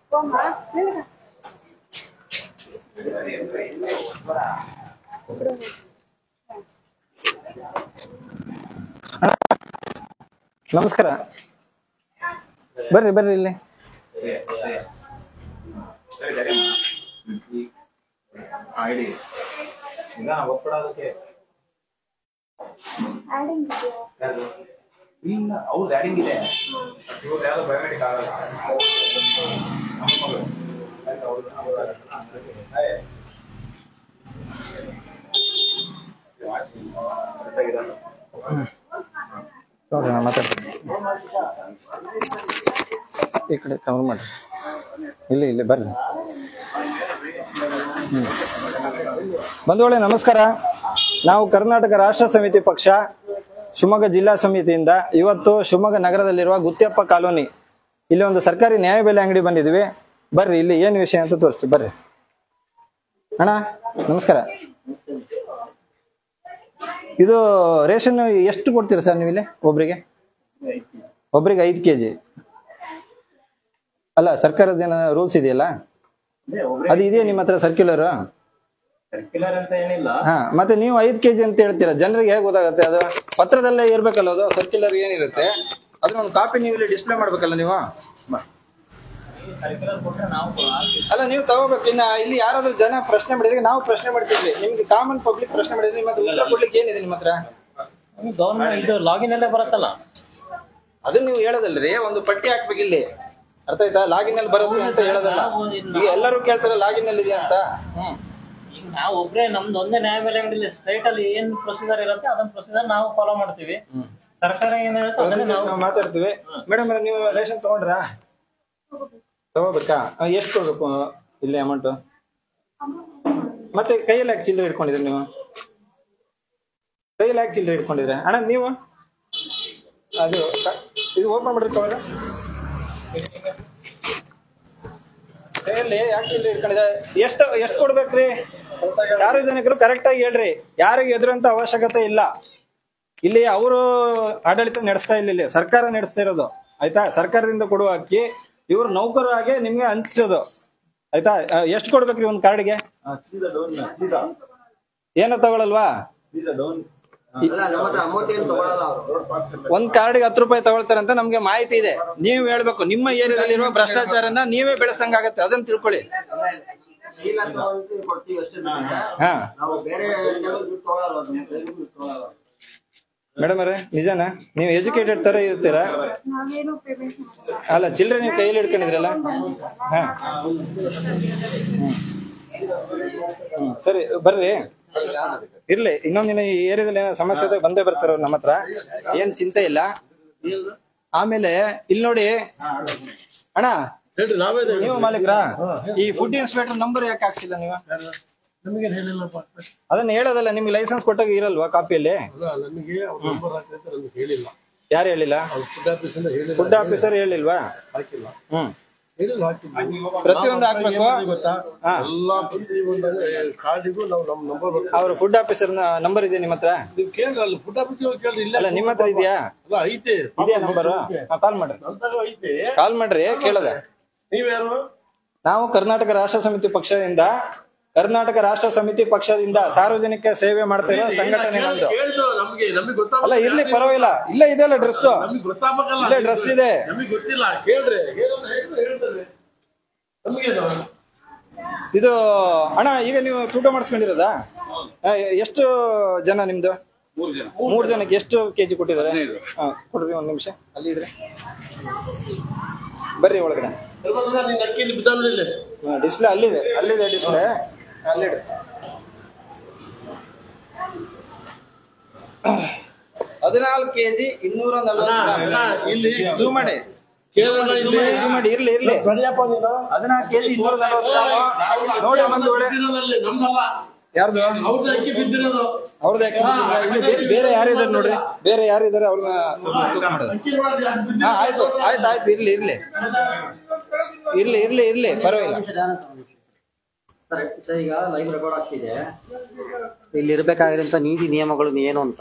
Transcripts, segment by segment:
ನಮಸ್ಕಾರ, ಬರ್ರಿ ಬರ್ರಿ ಇಲ್ಲಿ. ಅವ್ರದ್ದು ಆ್ಯಡಿಂಗ್ ಇದೆ, ಇವ್ರು ಯಾವ್ದು ಬಯೋಮೆಟ್ರಿಕ್ ಆಗಲ್ಲ. ನೋಡ್ರಿ ನಾ ಮಾತಾಡ್ತೀನಿ, ಈ ಕಡೆ ಕವರ್ ಮಾಡ್ರಿ. ಇಲ್ಲಿ ಬರ್ರಿ. ಬಂಧುಗಳೇ ನಮಸ್ಕಾರ. ನಾವು ಕರ್ನಾಟಕ ರಾಷ್ಟ್ರ ಸಮಿತಿ ಪಕ್ಷ ಶಿವಮೊಗ್ಗ ಜಿಲ್ಲಾ ಸಮಿತಿಯಿಂದ ಇವತ್ತು ಶಿವಮೊಗ್ಗ ನಗರದಲ್ಲಿರುವ ಗುತ್ಯಪ್ಪ ಕಾಲೋನಿ ಇಲ್ಲಿ ಒಂದು ಸರ್ಕಾರಿ ನ್ಯಾಯಬೆಲೆ ಅಂಗಡಿ ಬಂದಿದ್ವಿ. ಬರ್ರಿ ಇಲ್ಲಿ ಏನ್ ವಿಷಯ ಅಂತ ತೋರಿಸ್ತೀವಿ ಬರ್ರಿ. ಅಣ್ಣ ನಮಸ್ಕಾರ. ಇದು ರೇಷನ್ ಎಷ್ಟು ಕೊಡ್ತೀರಾ ಸರ್ ನೀವು ಇಲ್ಲಿ? ಒಬ್ರಿಗೆ 5 kg ಅಲ್ಲ, ಸರ್ಕಾರದ ಏನ ರೂಲ್ಸ್ ಇದೆಯಲ್ಲ ಅದು ಇದೆಯಾ ನಿಮ್ಮ ಹತ್ರ ಸರ್ಕ್ಯುಲರ್? ಅಂತ ಏನಿಲ್ಲ. ಹಾ, ಮತ್ತೆ ನೀವು 5 kg ಅಂತ ಹೇಳ್ತೀರಾ, ಜನರಿಗೆ ಹೇಗೆ ಗೊತ್ತಾಗುತ್ತೆ? ಅದು ಪತ್ರದಲ್ಲೇ ಇರ್ಬೇಕಲ್ಲ, ಅದು ಸರ್ಕ್ಯುಲರ್ ಏನಿರುತ್ತೆ ಅದ್ರ ಒಂದು ಕಾಪಿ ನೀವು ಇಲ್ಲಿ ಡಿಸ್ಪ್ಲೇ ಮಾಡ್ಬೇಕಲ್ಲ ನೀವು. ಅಲ್ಲ ನೀವು ತಗೋಬೇಕು. ಇನ್ನ ಇಲ್ಲಿ ಯಾರಾದ್ರೂ ಜನ ಪ್ರಶ್ನೆ ಮಾಡಿದ್ರೆ ನಾವು ಪ್ರಶ್ನೆ ಮಾಡ್ತಿದ್ವಿ, ನಿಮ್ಗೆ ಕಾಮನ್ ಪಬ್ಲಿಕ್ ಪ್ರಶ್ನೆ ಮಾಡಿದ್ರೆ ಮತ್ತೆ ಉತ್ತರ ಕೊಡ್ಲಿಕ್ಕೆ ಏನಿದೆ ನಿಮ್ಮ ಹತ್ರ? ಗವರ್ಮೆಂಟ್ ಇದು ಲಾಗಿನ್ ಅಲ್ಲೇ ಬರುತ್ತಲ್ಲ, ಅದನ್ನ ನೀವು ಹೇಳೋದಲ್ರಿ, ಒಂದು ಪಟ್ಟಿ ಹಾಕ್ಬೇಕು ಇಲ್ಲಿ, ಅರ್ಥ ಆಯ್ತಾ? ಲಾಗಿನ್ ಅಲ್ಲಿ ಬರೋದು ಅಂತ ಹೇಳೋದಲ್ಲ. ಈಗ ಎಲ್ಲರೂ ಕೇಳ್ತಾರೆ ಲಾಗಿನ್ ಅಲ್ಲಿ ಇದೆಯಾ ಅಂತ. ಈಗ ನಾವು ಒಬ್ರೇ ನಮ್ದು ಒಂದೇ ನ್ಯಾಯಬೆಲೆ ಅಂಗಡಿಲಿ ಸ್ಟ್ರೈಟ್ ಅಲ್ಲಿ ಏನ್ ಪ್ರೊಸೀಜರ್ ಇರುತ್ತೆ ಅದನ್ನ ಪ್ರೊಸೀಜರ್ ನಾವು ಫಾಲೋ ಮಾಡ್ತೀವಿ. ಸರ್ಕಾರ ಏನ್ ಹೇಳುತ್ತೆ ಅದನ್ನ ನಾವು ಮಾತಾಡ್ತೀವಿ. ಮೇಡಮ್ ನೀವು ರೇಷನ್ ತಗೊಂಡ್ರಾ? ತಗೋಬೇಕಾ? ಎಷ್ಟು ಕೊಡ್ಬೇಕು ಇಲ್ಲಿ ಅಮೌಂಟ್? ಮತ್ತೆ ಕೈಯಲ್ಲಿ ಯಾಕೆ ಚಿಲ್ಲರೆ ಇಟ್ಕೊಂಡಿದ್ರಿ ನೀವು? ಕೈಯಲ್ಲಿ ಯಾಕೆ ಚಿಲ್ಲರೆ ಇಟ್ಕೊಂಡಿದ್ರೆ ಅಣ್ಣ ನೀವು? ಅದು ಇದು ಓಪನ್ ಮಾಡ್ರಿ ಕವರ್. ಕೈಯಲ್ಲಿ ಯಾಕೆ ಚಿಲ್ಲರೆ ಇಟ್ಕೊಂಡಿದ್ರೆ? ಎಷ್ಟು ಕೊಡ್ಬೇಕ್ರಿ? ಸಾರ್ವಜನಿಕರು ಕರೆಕ್ಟ್ ಆಗಿ ಹೇಳ್ರಿ, ಯಾರಿಗೆ ಎದುರಂತ ಅವಶ್ಯಕತೆ ಇಲ್ಲ. ಇಲ್ಲಿ ಅವರು ಆಡಳಿತ ನಡೆಸ್ತಾ ಇಲ್ಲ, ಇಲ್ಲಿ ಸರ್ಕಾರ ನಡೆಸ್ತಾ ಇರೋದು. ಆಯ್ತಾ? ಸರ್ಕಾರದಿಂದ ಕೊಡುವ ಅಕ್ಕಿ ಇವ್ರು ನೌಕರರಾಗಿ ನಿಮ್ಗೆ ಹಂಚೋದು. ಆಯ್ತಾ? ಎಷ್ಟು ಕೊಡ್ಬೇಕ್ರಿ ಒಂದ್ ಕಾರ್ಡ್ಗೆ? ಏನೋ ತಗೊಳಲ್ವಾ? ಒಂದ್ ಕಾರ್ಡ್ಗೆ 10 ರೂಪಾಯಿ ತಗೊಳ್ತಾರಂತ ನಮ್ಗೆ ಮಾಹಿತಿ ಇದೆ. ನೀವು ಹೇಳ್ಬೇಕು, ನಿಮ್ಮ ಏರಿಯಾದಲ್ಲಿರುವ ಭ್ರಷ್ಟಾಚಾರನ ನೀವೇ ಬೆಳೆಸಂಗಾಗತ್ತೆ, ಅದನ್ನ ತಿಳ್ಕೊಳ್ಳಿ. ಹಾ ಮೇಡಮ್ ಅವರೇ, ನಿಜಾನ? ನೀವು ಎಜುಕೇಟೆಡ್ ತರ ಇರ್ತೀರಾ? ಅಲ್ಲ, ಚಿಲ್ಲರೆ ನೀವು ಕೈಯಲ್ಲಿ ಹಿಡ್ಕೊಂಡಿದ್ರಲ್ಲ. ಹಾ ಸರಿ ಬರ್ರಿ. ಇರ್ಲಿ, ಇನ್ನೊಂದಿನ ಈ ಏರಿಯಾದಲ್ಲಿ ಏನೋ ಸಮಸ್ಯೆ ಬಂದೇ ಬರ್ತಾರ ನಮ್ಮ ಹತ್ರ, ಏನ್ ಚಿಂತೆ ಇಲ್ಲ. ಆಮೇಲೆ ಇಲ್ಲಿ ನೋಡಿ ಅಣ್ಣ, ನೀವು ಮಾಲೀಕ್ರಾ? ಈ ಫುಡ್ ಇನ್ಸ್ಪೆಕ್ಟರ್ ನಂಬರ್ ಯಾಕೆ ಹಾಕ್ಸಿಲ್ಲ ನೀವು? ಅದನ್ನ ಹೇಳೋದಲ್ಲ, ನಿಮ್ಗೆ ಲೈಸೆನ್ಸ್ ಕೊಟ್ಟಾಗ ಇರಲ್ವಾ ಕಾಪಿಯಲ್ಲಿ? ಯಾರು ಹೇಳಿಲ್ಲ? ಫುಡ್ ಆಫೀಸರ್ ಹೇಳಿಲ್ವಾ? ಹ್ಮ್, ಪ್ರತಿಯೊಂದು ಹಾಕ್ಬೇಕು. ಅವ್ರ ಫುಡ್ ಆಫೀಸರ್ ನಂಬರ್ ಇದೆ ನಿಮ್ಮ ಹತ್ರ? ಅಲ್ಲ, ನಿಮ್ಮ ಹತ್ರ ಇದೆಯಾ? ಇದೆಯಾ ನಂಬರ್? ಕಾಲ್ ಮಾಡ್ರಿ, ಕೇಳದ. ನಾವು ಕರ್ನಾಟಕ ರಾಷ್ಟ್ರ ಸಮಿತಿ ಪಕ್ಷದಿಂದ ಸಾರ್ವಜನಿಕ ಸೇವೆ ಮಾಡ್ತಾ ಇರೋ ಸಂಘಟನೆ ನಮ್ದು. ಅಲ್ಲ ಇರ್ಲಿ, ಪರವಾಗಿಲ್ಲ. ಇಲ್ಲ ಇದೆಲ್ಲ ಡ್ರೆಸ್, ಇಲ್ಲೇ ಡ್ರೆಸ್ ಇದೆ. ಇದು ಅಣ್ಣ, ಈಗ ನೀವು ತೂಕ ಮಾಡಿಸ್ಕೊಂಡಿರೋದಾ? ಎಷ್ಟು ಜನ ನಿಮ್ದು? 3 ಜನಕ್ಕೆ ಎಷ್ಟು ಕೆಜಿ ಕೊಟ್ಟಿದ್ದಾರೆ? ಕೊಡ್ರಿ, 1 ನಿಮಿಷ ಅಲ್ಲಿ ಇದ್ರೆ. ಬರ್ರಿ ಒಳಗಡೆ. ಡಿಸ್ಪ್ಲೇ ಅಲ್ಲಿದೆ ಡಿಸ್ಪ್ಲೇ ಅಲ್ಲಿ. 14 kg 240 ಝೂಮ್ ಮಾಡಿ. ಇರ್ಲಿ 14 kg 240 ನೋಡಿ. ಯಾರ್ದು? ಅವ್ರದ್ದು. ಬೇರೆ ಯಾರಿದ್ದಾರೆ ನೋಡ್ರಿ, ಬೇರೆ ಯಾರಿದ್ದಾರೆ ಅವ್ರನ್ನ ತೂಕ ಮಾಡೋದು. ಆಯ್ತು, ಇರ್ಲಿ ಪರವಾಗಿಲ್ಲ. ಸರ್, ಈಗ ಲೈವ್ ರೆಕಾರ್ಡ್ ಆಗ್ತಿದೆ. ಇಲ್ಲಿ ಇರಬೇಕಾಗಿರೋಂಥ ನೀತಿ ನಿಯಮಗಳು ಏನು ಅಂತ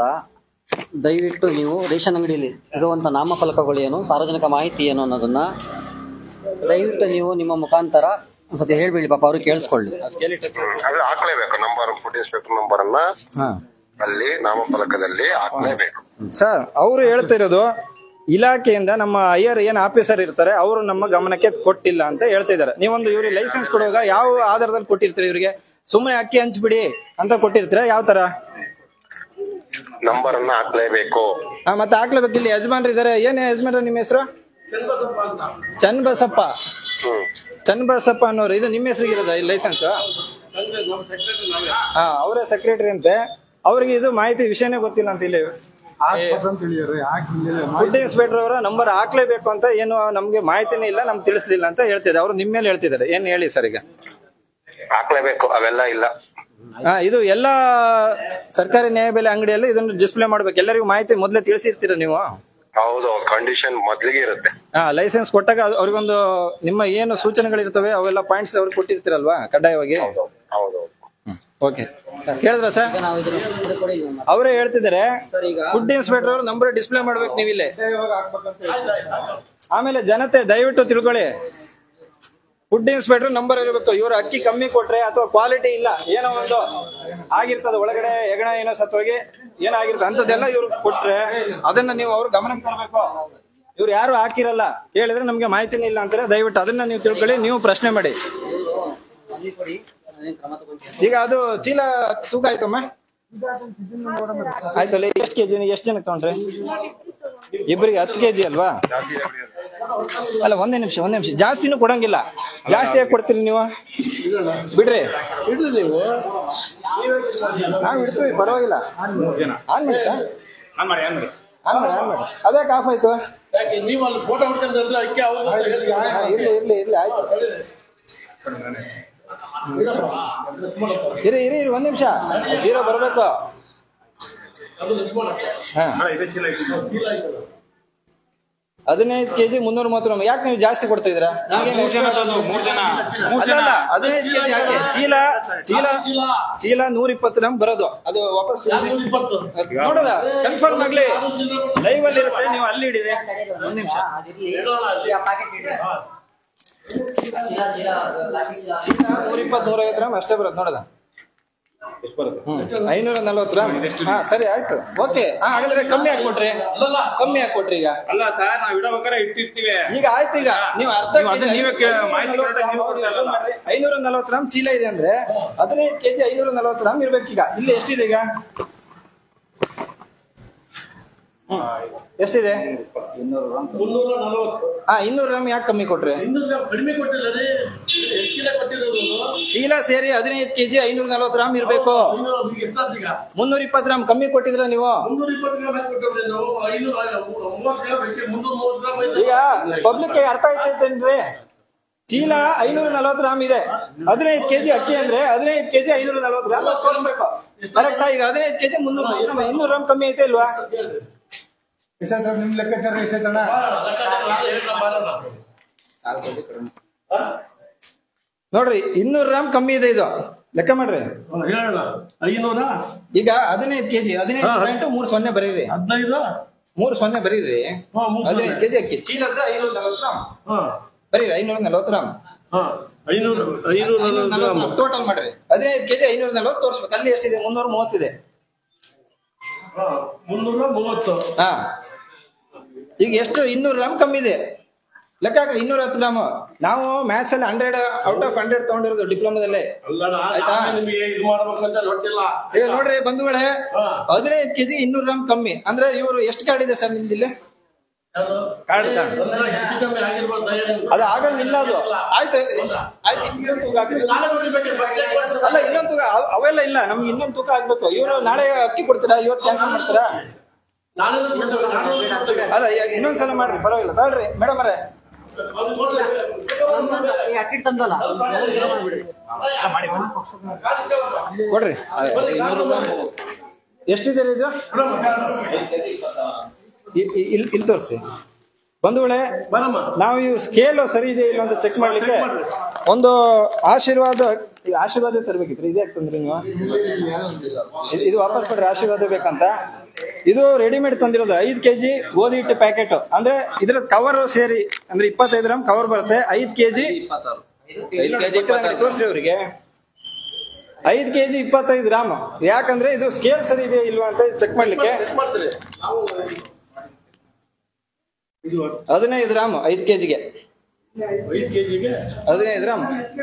ದಯವಿಟ್ಟು ನೀವು ರೇಷನ್ ಅಂಗಡಿಯಲ್ಲಿ ಇರುವಂಥ ನಾಮಫಲಕಗಳು ಏನು, ಸಾರ್ವಜನಿಕ ಮಾಹಿತಿ ಏನು ಅನ್ನೋದನ್ನ ದಯವಿಟ್ಟು ನೀವು ನಿಮ್ಮ ಮುಖಾಂತರ ಒಂದ್ಸತಿ ಹೇಳ್ಬಿಡಿ, ಪಾಪ ಅವ್ರು ಕೇಳಿಸ್ಕೊಳ್ಳಿ. ಅದು ಹಾಕ್ಲೇಬೇಕು ನಂಬರ್, ಫುಡ್ ಇನ್ಸ್ಪೆಕ್ಟರ್ ನಂಬರ್ ಅನ್ನ ಅಲ್ಲಿ ನಾಮಫಲಕದಲ್ಲಿ ಹಾಕ್ಲೇಬೇಕು. ಸರ್ ಅವರು ಹೇಳ್ತಿರೋದು ಇಲಾಖೆಯಿಂದ ನಮ್ಮ ಹೈಯರ್ ಏನ್ ಆಫೀಸರ್ ಇರ್ತಾರೆ ಅವರು ನಮ್ಮ ಗಮನಕ್ಕೆ ಕೊಟ್ಟಿಲ್ಲ ಅಂತ ಹೇಳ್ತಿದ್ದಾರೆ. ನೀವೊಂದು ಇವ್ರಿಗೆ ಲೈಸೆನ್ಸ್ ಕೊಡುವಾಗ ಯಾವ ಆಧಾರದಲ್ಲಿ ಕೊಟ್ಟಿರ್ತೀರಿ? ಇವ್ರಿಗೆ ಸುಮ್ಮನೆ ಅಕ್ಕಿ ಹಂಚ್ಬಿಡಿ ಅಂತ ಕೊಟ್ಟಿರ್ತೀರಾ? ಯಾವ ತರ ನಂಬರ್ ಅನ್ನ ಹಾಕ್ಲೇಬೇಕು? ಮತ್ತೆ ಹಾಕ್ಲೇಬೇಕು. ಇಲ್ಲಿ ಯಜಮಾನ್ರು ಇದಾರೆ. ಏನ್ ಯಜಮಾನ್ರ ನಿಮ್ಮ ಹೆಸರು? ಚನ್ನಬಸಪ್ಪ. ಚನ್ನಬಸಪ್ಪ ಅನ್ನೋರು. ಇದು ನಿಮ್ಮ ಹೆಸರಿಗೆ ಇರೋದ ಈ ಲೈಸೆನ್ಸ್? ಅವರೇ ಸೆಕ್ರೆಟರಿ ಅಂತೆ. ಅವ್ರಿಗೆ ಇದು ಮಾಹಿತಿ ವಿಷಯನೇ ಗೊತ್ತಿಲ್ಲ ಅಂತ. ಇಲ್ಲಿ ಫುಡ್ ಇನ್ಸ್ಪೆಕ್ಟರ್ ಅವರ ನಂಬರ್ ಹಾಕ್ಲೇಬೇಕು ಅಂತ ಏನು ನಮ್ಗೆ ಮಾಹಿತಿನೇ ಇಲ್ಲ, ನಮ್ಗೆ ತಿಳಿಸ್ಲಿಲ್ಲ ಅಂತ ಹೇಳ್ತಿದ್ದಾರೆ. ಅವ್ರು ನಿಮ್ಮ ಮೇಲೆ ಹೇಳ್ತಿದ್ದಾರೆ. ಏನ್ ಹೇಳಿ ಸರ್? ಈಗ ಹಾಕ್ಲೇಬೇಕು, ಅವೆಲ್ಲ ಇಲ್ಲ. ಇದು ಎಲ್ಲಾ ಸರ್ಕಾರಿ ನ್ಯಾಯಬೆಲೆ ಅಂಗಡಿಯಲ್ಲಿ ಇದನ್ನು ಡಿಸ್ಪ್ಲೇ ಮಾಡ್ಬೇಕು. ಎಲ್ಲರಿಗೂ ಮಾಹಿತಿ ಮೊದಲೇ ತಿಳಿಸಿರ್ತೀರ ನೀವು? ಹೌದು, ಕಂಡೀಷನ್ ಮೊದ್ಲಿಗೆ ಇರುತ್ತೆ. ಲೈಸೆನ್ಸ್ ಕೊಟ್ಟಾಗ ಅವ್ರಿಗೊಂದು ನಿಮ್ಮ ಏನು ಸೂಚನೆಗಳಿರ್ತವೆ ಅವೆಲ್ಲ ಪಾಯಿಂಟ್ಸ್ ಅವ್ರಿಗೆ ಕೊಟ್ಟಿರ್ತೀರಲ್ವಾ ಕಡ್ಡಾಯವಾಗಿ? ಹೌದು. ಓಕೆ, ಕೇಳಿದ್ರ ಸರ್? ಅವರೇ ಹೇಳ್ತಿದ್ದಾರೆ ಫುಡ್ ಇನ್ಸ್ಪೆಕ್ಟರ್ ಅವರು ನಂಬರ್ ಡಿಸ್ಪ್ಲೇ ಮಾಡ್ಬೇಕು ನೀವು ಇಲ್ಲಿ. ಆಮೇಲೆ ಜನತೆ ದಯವಿಟ್ಟು ತಿಳ್ಕೊಳ್ಳಿ, ಫುಡ್ ಇನ್ಸ್ಪೆಕ್ಟರ್ ನಂಬರ್ ಇರಬೇಕು. ಇವರು ಅಕ್ಕಿ ಕಮ್ಮಿ ಕೊಟ್ರೆ ಅಥವಾ ಕ್ವಾಲಿಟಿ ಇಲ್ಲ ಏನೋ ಒಂದು ಆಗಿರ್ತದೆ, ಒಳಗಡೆ ಹೆಗಣ ಏನೋ ಸತ್ತೋಗಿ ಏನಾಗಿರ್ತದೆ ಅಂತದೆಲ್ಲ ಇವ್ರು ಕೊಟ್ರೆ ಅದನ್ನ ನೀವು ಅವ್ರ ಗಮನಕ್ಕೆ ತರಬೇಕು. ಇವ್ರು ಯಾರು ಹಾಕಿರಲ್ಲ, ಹೇಳಿದ್ರೆ ನಮ್ಗೆ ಮಾಹಿತಿನೇ ಇಲ್ಲ ಅಂತಾರೆ. ದಯವಿಟ್ಟು ಅದನ್ನ ನೀವು ತಿಳ್ಕೊಳ್ಳಿ, ನೀವು ಪ್ರಶ್ನೆ ಮಾಡಿ. ಈಗ ಅದು ಚೀಲ ತೂಕ ಆಯ್ತಮ್ಮ? ಆಯ್ತಲ್ಲ. ಎಷ್ಟು ಕೆಜಿ? ಎಷ್ಟು ಜನಕ್ಕೆ ತಗೊಂಡ್ರಿ? ಇಬ್ಬರಿಗೆ 10 ಕೆಜಿ ಅಲ್ವಾ? ಅಲ್ಲ, ಒಂದೇ ನಿಮಿಷ. ಜಾಸ್ತಿನೂ ಕೊಡಂಗಿಲ್ಲ. ಜಾಸ್ತಿ ಯಾಕೆ ಕೊಡ್ತೀರಿ ನೀವು? ಬಿಡ್ರಿ ನೀವು. ನಾವು ಇಡ್ತೀವಿ, ಪರವಾಗಿಲ್ಲ. ಆನ್ ಮಾಡಿ ಸರ್, ಆನ್ ಮಾಡಿ. ಅದಕ್ಕೆ ಆಫ್ ಆಯ್ತು? ಇರ್ಲಿ ಆಯ್ತು. ಇರಿ ಒಂದ್ ನಿಮಿಷ. 0 ಬರ್ಬೇಕು. ಹಾ, 15 ಕೆಜಿ 330 ಗ್ರಾಮ್. ಯಾಕೆ ನೀವು ಜಾಸ್ತಿ ಕೊಡ್ತಾ ಇದ್ದೀರಾ? 15 ಕೆಜಿ ಯಾಕೆ? ಚೀಲ 120 ಗ್ರಾಮ್ ಬರೋದು. ಅದು ವಾಪಸ್ ನೋಡೋದ ಕನ್ಫರ್ಮ್ ಆಗ್ಲಿ. ಲೈವ್ ಅಲ್ಲಿ ಇರುತ್ತೆ, ನೀವು ಅಲ್ಲಿ ಇಡಿರಿ. ಒಂದ್ ನಿಮಿಷ. ಚೀಲ 120-150 ಗ್ರಾಮ್ ಅಷ್ಟೇ ಬರೋದು. ನೋಡದ 540 ಗ್ರಾಮ್. ಹಾ, ಸರಿ ಆಯ್ತು. ಓಕೆ. ಹಾಗಾದ್ರೆ ಕಮ್ಮಿ ಹಾಕೊಟ್ರಿ. ಈಗ ಅಲ್ಲ ಸರ್, ನಾವ್ ಇಡಬೇಕಾದ್ರೆ ಇಟ್ಟಿರ್ತೀವಿ. ಈಗ ಆಯ್ತು. ಈಗ ನೀವು ಅರ್ಧ 540 ಗ್ರಾಮ್ ಚೀಲ ಇದೆ ಅಂದ್ರೆ 15 ಕೆಜಿ 540 ಗ್ರಾಮ್ ಇರ್ಬೇಕು. ಈಗ ಇಲ್ಲಿ ಎಷ್ಟಿದೆ? ಈಗ ಎಷ್ಟಿದೆ? 200 ಗ್ರಾಮ್. ಯಾಕೆ ಕಮ್ಮಿ ಕೊಟ್ರೆ? ಚೀಲ ಸೇರಿ 15 ಕೆಜಿ 540 ಗ್ರಾಮ್ ಇರ್ಬೇಕು. 320 ಗ್ರಾಮ್ ಕಮ್ಮಿ ಕೊಟ್ಟಿದ್ರ ನೀವು? ಈಗ ಪಬ್ಲಿಕ್ ಅರ್ಥ ಆಯ್ತೇನ್ರಿ? ಚೀಲ 540 ಗ್ರಾಮ್ ಇದೆ. 15 ಕೆಜಿ ಅಕ್ಕಿ ಅಂದ್ರೆ 15 ಕೆಜಿ 540 ಗ್ರಾಮ್ ತೋರಿಸ್ಬೇಕು. ಕರೆಕ್ಟ್. ಈಗ 15 ಕೆಜಿ 200 ಗ್ರಾಮ್ ಕಮ್ಮಿ ಐತೆ ಇಲ್ವಾ? ನಿಮ್ ಲೆಕ್ಕಾಚಾರ ಎಷ್ಟೈತಣ್ಣ? ನೋಡ್ರಿ, 200 ಗ್ರಾಮ್ ಕಮ್ಮಿ ಇದೆ. ಇದು ಲೆಕ್ಕ ಮಾಡ್ರಿ. ಈಗ 15 ಕೆಜಿ 15.30 ಬರೀರಿ. 30 ಬರೀರಿ. 15 ಕೆಜಿ ಅಕ್ಕಿ ಚೀಲದ 540 ಗ್ರಾಮ್ ಬರೀರಿ. 540 ಗ್ರಾಮ್ ಟೋಟಲ್ ಮಾಡ್ರಿ. 15 ಕೆಜಿ 540 ತೋರಿಸ್ಬೇಕು. ಅಲ್ಲಿ ಎಷ್ಟಿದೆ? 330 ಇದೆ. 330. ಹಾ, ಈಗ ಎಷ್ಟು? 200 ಗ್ರಾಮ್ ಕಮ್ಮಿ ಇದೆ. ಲೆಕ್ಕ ಹಾಕ್ರಿ. 210 ಗ್ರಾಮ್. ನಾವು ಮ್ಯಾಥ್ಸ್ ಅಲ್ಲಿ 100 ಔಟ್ ಆಫ್ 100 ತಗೊಂಡಿರೋದು ಡಿಪ್ಲೊಮಾದಲ್ಲಿ. ಈಗ ನೋಡ್ರಿ ಬಂಧುಗಳೇ, 15 ಕೆಜಿ 200 ಗ್ರಾಮ್ ಕಮ್ಮಿ ಅಂದ್ರೆ ಇವರು ಎಷ್ಟು ಕಾರ್ಡ್ ಇದೆ ಸರ್ ನಿಮ್ದಿಲ್ಲ? ಕಾರ್ಡ್ ಅದು ಆಗಂಗಿಲ್ಲ. ಅದು ಆಯ್ತು. ಇನ್ನೊಂದು ತೂಕ ಅಲ್ಲ, ಇನ್ನೊಂದು ತೂಕ ಅವೆಲ್ಲ ಇಲ್ಲ. ನಮ್ಗೆ ಇನ್ನೊಂದು ತೂಕ ಆಗ್ಬೇಕು. ಇವರು ನಾಳೆ ಅಕ್ಕಿ ಕೊಡ್ತೀರಾ? ಇವತ್ತು ಕ್ಯಾನ್ಸಲ್ ಮಾಡ್ತೀರಾ? ಅಲ್ಲ, ಇನ್ನೊಂದ್ಸಲ ಮಾಡ್ರಿ, ಪರವಾಗಿಲ್ಲ. ತಗೊಳ್ರಿ ಮೇಡಮ್ ಅವರೇ. ಕೊಡ್ರಿ. ಎಷ್ಟಿದೆ ಇದು? ಇಲ್ಲಿ ತೋರಿಸಿ ಬಂಧುಗಳೇ. ನಾವು ಇವು ಸ್ಕೇಲ್ ಸರಿ ಇದೆ ಇಲ್ಲ ಅಂತ ಚೆಕ್ ಮಾಡ್ಲಿಕ್ಕೆ ಒಂದು ಆಶೀರ್ವಾದ ತರಬೇಕಿತ್ತು. ಇದೇ ಆಗ್ತಂದ್ರಿ ನೀವು? ಇದು ವಾಪಸ್ ಕೊಡ್ರಿ. ಆಶೀರ್ವಾದ ಬೇಕಂತ ಇದು ರೆಡಿಮೇಡ್ ತಂದಿರೋದು 5 ಕೆಜಿ ಗೋಧಿ ಹಿಟ್ಟು ಪ್ಯಾಕೆಟ್. ಅಂದ್ರೆ ಇದ್ರ ಕವರ್ ಸೇರಿ ಅಂದ್ರೆ 25 ಗ್ರಾಮ್ ಕವರ್ ಬರುತ್ತೆ. 5 ಕೆಜಿ ತೋರಿಸ್ರಿ ಅವರಿಗೆ. 5 ಕೆಜಿ 25 ಗ್ರಾಮ್. ಯಾಕಂದ್ರೆ ಇದು ಸ್ಕೇಲ್ ಸರಿ ಇದೆಯಾ ಇಲ್ವಾ ಅಂತ ಚೆಕ್ ಮಾಡ್ಲಿಕ್ಕೆ. 15 ಗ್ರಾಮ್ 5 ಕೆಜಿಗೆ. 15 ಗ್ರಾಮ್.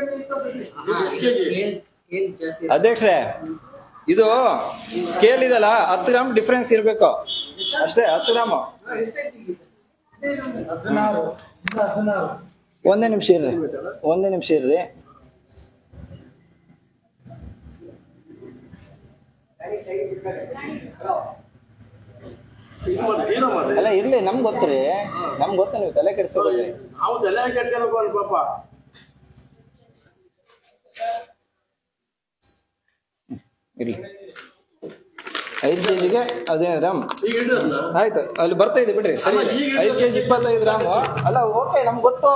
ಅಧ್ಯಕ್ಷರೇ, ಇದು ಸ್ಕೇಲ್ ಇದಲ್ಲ, 10 ಗ್ರಾಮ್ ಡಿಫ್ರೆನ್ಸ್ ಇರ್ಬೇಕು ಅಷ್ಟೇ. 10 ಗ್ರಾಮ್. ಒಂದೇ ನಿಮಿಷ ಇರ್ರಿ. ಅಲ್ಲ ಇರ್ಲಿ, ನಮ್ಗೆ ಗೊತ್ತ್ರಿ, ನಮ್ಗೆ ಗೊತ್ತ, ನೀವು ತಲೆ ಕೆಡಿಸ್ಕೊಬೇಡ್ರಿ. ಇರ್ಲಿ. 5 ಕೆಜಿಗೆ 15 ಗ್ರಾಮ್ ಆಯ್ತು, ಅಲ್ಲಿ ಬರ್ತಾ ಇದೆ ಬಿಡ್ರಿ. ಸರಿ, 5 ಕೆಜಿ 25 ಗ್ರಾಮ್. ಅಲ್ಲ ಓಕೆ, ನಮ್ಗೆ ಗೊತ್ತು.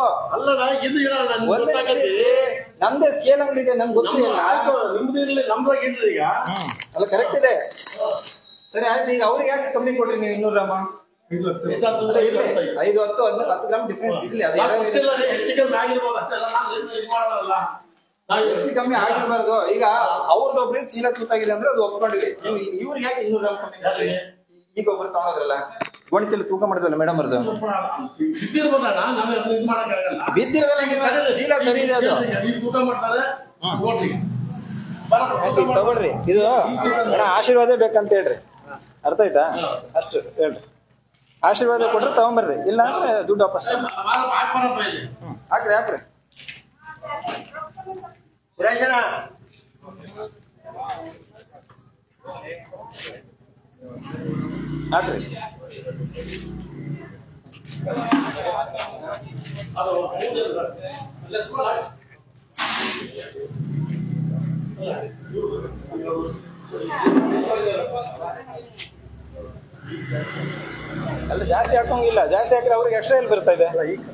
ನಮ್ದೇ ಸ್ಕೇಲ್ ಅಂಗಡಿ ಇದೆ, ನಮ್ಗೆ ಗೊತ್ತಿಲ್ಲ. ಅಲ್ಲ ಕರೆಕ್ಟ್ ಇದೆ. ಸರಿ ಆಯ್ತು, ಈಗ ಅವ್ರಿಗೆ ಯಾಕೆ ಕಮ್ಮಿ ಕೊಡ್ರಿ ನೀವು 200 ಗ್ರಾಮ್? 5, 10 ಗ್ರಾಮ್ ಡಿಫ್ರೆನ್ಸ್ ಇರ್ಲಿ. ಅದು ಹೆಚ್ಚು ಕಮ್ಮಿ ಆಗಿರ್ಬಾರ್ದು. ಈಗ ಅವ್ರದ್ದೊಬ್ರಿಗೆ ಚೀಲ ತೂತಾಗಿದೆ ಅಂದ್ರೆ ಅದು ಒಪ್ಕೊಂಡಿವಿ. ಇವ್ರಿಗೆ ಯಾಕೆ 200 ಗ್ರಾಮ್ ಕಮ್ಮಿ? ಈಗ ಒಬ್ರು ತಗೊಳೋದ್ರಲ್ಲ, ಗೋಣಿ ಚೀಲ ತೂಕ ಮಾಡಿದ್ವಲ್ಲ ಮೇಡಮ್ ಅವ್ರದ್ದು. ಬಿದ್ದಿರೋದಲ್ಲ, ಚೀಲ ಸರಿ ಇದೆ ಅದು. ತಗೊಳ್ರಿ. ಇದು ಆಶೀರ್ವಾದ ಬೇಕಂತ ಹೇಳ್ರಿ, ಅರ್ಥ ಆಯ್ತಾ? ಅಷ್ಟು ಹೇಳ್ರಿ. ಆಶೀರ್ವಾದ ಕೊಟ್ರೆ ತಗೊಂಬರ್ರಿ, ಇಲ್ಲ ಅಂದ್ರೆ ದುಡ್ಡು ವಾಪಸ್ ಹಾಕ್ರಿ. ಹಾಕ್ರಿ ಹಾಕ್ರಿ. ಅಲ್ಲ ಜಾಸ್ತಿ ಹಾಕೋಂಗಿಲ್ಲ, ಜಾಸ್ತಿ ಹಾಕಿದ್ರೆ ಅವ್ರಿಗೆ ಎಕ್ಸ್ಟ್ರಾ ಎಲ್ಲಿ ಬರ್ತಾ ಇದೆ?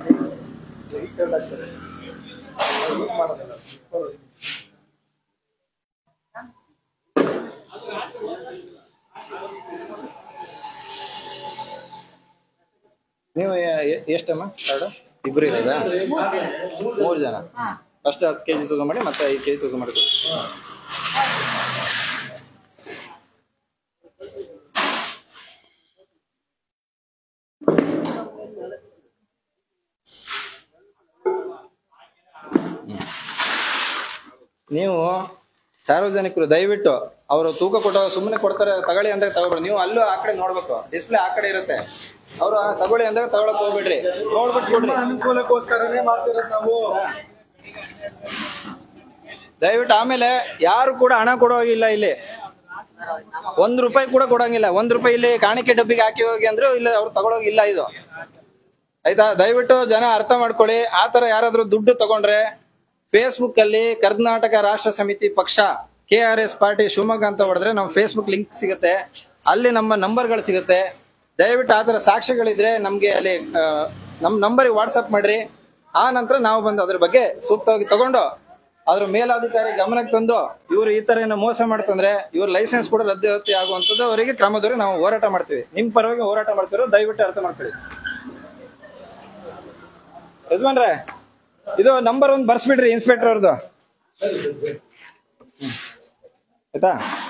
ನೀವು ಎಷ್ಟಮ್ಮ ಕಾರ್ಡು? ಇಬ್ರು ಇರೋದಾ? 3 ಜನ. ಫಸ್ಟ್ 10 ಕೆಜಿ ತೂಕ ಮಾಡಿ, ಮತ್ತೆ 5 ಕೆಜಿ ತೂಕ ಮಾಡಿ. ನೀವು ಸಾರ್ವಜನಿಕರು ದಯವಿಟ್ಟು ಅವರು ತೂಕ ಕೊಟ್ಟಾಗ ಸುಮ್ಮನೆ ಕೊಡ್ತಾರೆ ತಗೊಳ್ಳಿ ಅಂತ ತಗೋಬೇಡಿ. ನೀವು ಅಲ್ಲೂ ಆ ಕಡೆ ನೋಡ್ಬೇಕು, ಡಿಸ್ಪ್ಲೇ ಆ ಕಡೆ ಇರುತ್ತೆ. ಅವರು ತಗೊಳ್ಳಿ ಅಂದ್ರೆ ತಗೊಳಕ್ ಹೋಗ್ಬೇಡ್ರಿ, ನೋಡ್ಬಿಟ್ಟು ಕೊಡ್ರಿ. ಅನುಕೂಲಕ್ಕೋಸ್ಕರನೇ ಮಾಡ್ತಿರೋದು ನಾವು. ದಯವಿಟ್ಟು ಆಮೇಲೆ ಯಾರು ಕೂಡ ಹಣ ಕೊಡೋಗಿಲ್ಲ ಇಲ್ಲಿ. 1 ರೂಪಾಯಿ ಕೂಡ ಕೊಡೋಂಗಿಲ್ಲ. 1 ರೂಪಾಯಿ ಇಲ್ಲಿ ಕಾಣಿಕೆ ಡಬ್ಬಿಗೆ ಹಾಕಿ ಹೋಗಿ ಅಂದ್ರೆ ಇಲ್ಲ, ಅವ್ರು ತಗೊಳೋಗಿಲ್ಲ ಇದು. ಆಯ್ತಾ? ದಯವಿಟ್ಟು ಜನ ಅರ್ಥ ಮಾಡ್ಕೊಳ್ಳಿ. ಆತರ ಯಾರಾದ್ರೂ ದುಡ್ಡು ತಗೊಂಡ್ರೆ ಫೇಸ್ಬುಕ್ ಅಲ್ಲಿ ಕರ್ನಾಟಕ ರಾಷ್ಟ್ರ ಸಮಿತಿ ಪಕ್ಷ KRS ಪಾರ್ಟಿ ಶಿವಮೊಗ್ಗ ಅಂತ ಹೊಡೆದ್ರೆ ನಮ್ಮ ಫೇಸ್ಬುಕ್ ಲಿಂಕ್ ಸಿಗುತ್ತೆ, ಅಲ್ಲಿ ನಮ್ಮ ನಂಬರ್ಗಳು ಸಿಗುತ್ತೆ. ದಯವಿಟ್ಟು ಆತರ ಸಾಕ್ಷ್ಯಗಳಿದ್ರೆ ನಮ್ಗೆ ಅಲ್ಲಿ ನಮ್ಮ ನಂಬರಿಗೆ ವಾಟ್ಸಪ್ ಮಾಡ್ರಿ. ಆ ನಂತರ ನಾವು ಬಂದು ಅದ್ರ ಬಗ್ಗೆ ಸೂಕ್ತವಾಗಿ ತಗೊಂಡು ಅದ್ರ ಮೇಲಾಧಿಕಾರಿ ಗಮನಕ್ಕೆ ತಂದು ಇವರು ಈ ತರ ಏನೋ ಮೋಸ ಮಾಡ್ತಂದ್ರೆ ಇವ್ರ ಲೈಸೆನ್ಸ್ ಕೂಡ ರದ್ದುಪಡಿಸಿ ಆಗುವಂತದ್ದು ಅವರಿಗೆ ಕ್ರಮದವರೆಗೆ ನಾವು ಹೋರಾಟ ಮಾಡ್ತೀವಿ. ನಿಮ್ ಪರವಾಗಿ ಹೋರಾಟ ಮಾಡ್ತಿರೋ ದಯವಿಟ್ಟು ಅರ್ಥ ಮಾಡ್ಕೊಳ್ಳಿ. ಯಜಮಾನ್ರೆ, ಇದು ನಂಬರ್ 1 ಬರ್ಸ್ಬಿಡ್ರಿ ಇನ್ಸ್ಪೆಕ್ಟರ್ ಅವ್ರದ್ದು. ಆಯ್ತಾ?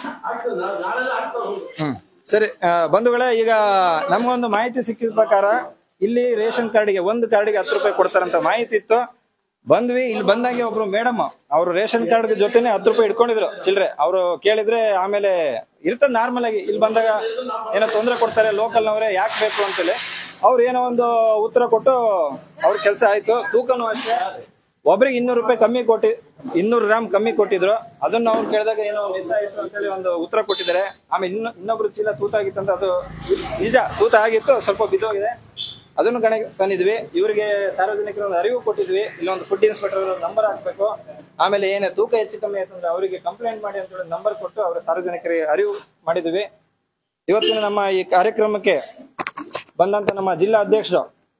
ಸರಿ ಬಂಧುಗಳೇ, ಈಗ ನಮ್ಗೊಂದು ಮಾಹಿತಿ ಸಿಕ್ಕಿದ ಪ್ರಕಾರ ಇಲ್ಲಿ ರೇಷನ್ ಕಾರ್ಡಿಗೆ 1 ಕಾರ್ಡಿಗೆ 10 ರೂಪಾಯಿ ಕೊಡ್ತಾರಂತ ಮಾಹಿತಿ ಇತ್ತು. ಬಂದ್ವಿ, ಇಲ್ಲಿ ಬಂದಂಗೆ ಒಬ್ರು ಮೇಡಮ್ ಅವ್ರು ರೇಷನ್ ಕಾರ್ಡ್ ಜೊತೆನೆ 10 ರೂಪಾಯಿ ಇಟ್ಕೊಂಡಿದ್ರು ಚಿಲ್ರೆ. ಅವ್ರು ಕೇಳಿದ್ರೆ ಆಮೇಲೆ ಇರ್ತದೆ ನಾರ್ಮಲ್ ಆಗಿ, ಇಲ್ಲಿ ಬಂದಾಗ ಏನೋ ತೊಂದರೆ ಕೊಡ್ತಾರೆ ಲೋಕಲ್ ನವರೇ, ಯಾಕೆ ಬೇಕು ಅಂತೇಳಿ ಅವ್ರು ಏನೋ ಒಂದು ಉತ್ತರ ಕೊಟ್ಟು ಅವ್ರ ಕೆಲಸ ಆಯ್ತು. ತೂಕನೂ ಅಷ್ಟೇ, ಒಬ್ರಿಗೆ 200 ರೂಪಾಯಿ ಕಮ್ಮಿ 200 ಗ್ರಾಮ್ ಕಮ್ಮಿ ಕೊಟ್ಟಿದ್ರು. ಅದನ್ನ ಅವ್ರು ಕೇಳಿದಾಗ ಏನೋ ಮಿಸ್ ಆಯ್ತು ಅಂತೇಳಿ ಒಂದು ಉತ್ತರ ಕೊಟ್ಟಿದ್ದಾರೆ. ಆಮೇಲೆ ಇನ್ನೊಬ್ರು ಚೀಲ ತೂತ ಆಗಿತ್ತಂತ, ಅದು ನಿಜ ತೂತ ಆಗಿತ್ತು, ಸ್ವಲ್ಪ ಬಿದ್ದೋಗಿದೆ. ಅದನ್ನು ಗಣಕ್ಕೆ ತಂದಿದ್ವಿ. ಇವರಿಗೆ ಸಾರ್ವಜನಿಕರ ಒಂದು ಅರಿವು ಕೊಟ್ಟಿದ್ವಿ. ಇಲ್ಲೊಂದು ಫುಡ್ ಇನ್ಸ್ಪೆಕ್ಟರ್ ನಂಬರ್ ಹಾಕ್ಬೇಕು, ಆಮೇಲೆ ಏನೇ ತೂಕ ಹೆಚ್ಚು ಕಮ್ಮಿ ಆಯ್ತಂದ್ರೆ ಅವರಿಗೆ ಕಂಪ್ಲೇಂಟ್ ಮಾಡಿ ಅಂತ ಹೇಳಿ ನಂಬರ್ ಕೊಟ್ಟು ಅವರ ಸಾರ್ವಜನಿಕರಿಗೆ ಅರಿವು ಮಾಡಿದ್ವಿ. ಇವತ್ತಿನ ನಮ್ಮ ಈ ಕಾರ್ಯಕ್ರಮಕ್ಕೆ ಬಂದಂತ ನಮ್ಮ ಜಿಲ್ಲಾ ಅಧ್ಯಕ್ಷರು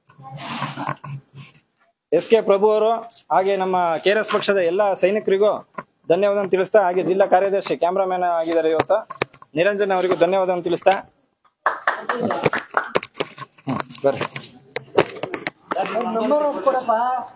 SK ಪ್ರಭು ಅವರು, ಹಾಗೆ ನಮ್ಮ KRS ಪಕ್ಷದ ಎಲ್ಲ ಸೈನಿಕರಿಗೂ ಧನ್ಯವಾದ ತಿಳಿಸ್ತಾ, ಹಾಗೆ ಜಿಲ್ಲಾ ಕಾರ್ಯದರ್ಶಿ ಕ್ಯಾಮ್ರಾಮನ್ ಆಗಿದ್ದಾರೆ ಇವತ್ತು ನಿರಂಜನ್ ಅವರಿಗೂ ಧನ್ಯವಾದ ತಿಳಿಸ್ತಾ, ಬರ್ರಿ. ನಂಬರ್ ಕೊಡಪ್ಪ.